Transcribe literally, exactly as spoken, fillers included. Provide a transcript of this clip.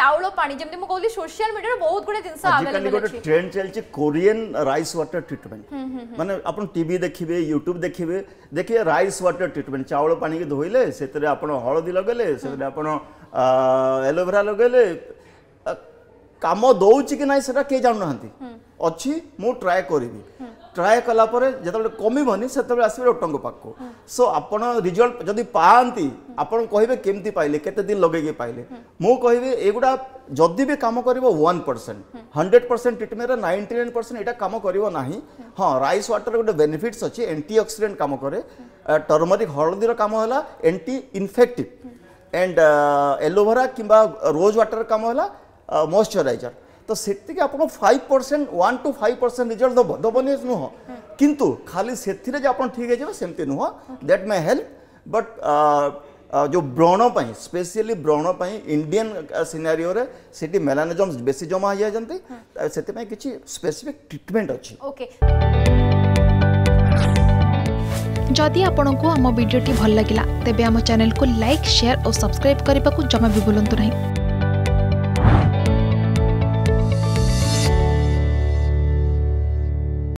चाउल पानी जेमति म कहली सोशल मीडिया रे बहुत गुडे जिंस अवेलेबल अछि। ट्रेंड चलछि कोरियन राइस वाटर ट्रीटमेंट माने अपन टीवी देखिबे यूट्यूब देखिबे देखिए राइस वाटर ट्रीटमेंट चाउल पानी के धोइले सेतरे अपन हळदी लगेले सेतरे अपन एलोवेरा लगेले काम दौची कि ना सेटा के जानु नहंती अच्छी मु ट्राई करिवि ट्राई कला परे जतबे कमिबनी सेतबे आसीबे डॉक्टर पाखो सो आपण रिजल्ट जदी पांती आपण कहिबे केमती पाइले केते दिन लगे के पाइले मु कहिबे एगुडा जदी भी काम करिवो one percent hundred percent treatment रे नाइंटी नाइन परसेंट एटा काम करिवो नाही। हां राइस वाटर गोटे बेनिफिट्स अछि एंटीऑक्सीडेंट काम करे टर्मरिक हळदी रो काम होला एंटी इन्फेक्टिव एंड एलोवेरा किंबा रोज वाटर काम होला मॉइस्चराइजर तो सेति के आपन five percent one two five percent result दबो दबनी नुह किंतु खाली सेथिरे जे आपन ठीक हे जेबे सेमति नुह दैट मे हेल्प बट जो व्रण पई स्पेशली व्रण पई इंडियन सिनेरियो रे सेति मेलानोजम्स बेसी जमा हो जाजंती सेति पई किछि स्पेसिफिक ट्रीटमेंट अछि। ओके जदि आपंक आम भिडी भल लगा तेब आम चैनल को लाइक शेयर और सब्सक्राइब करने को जमा भी भूलु नहीं।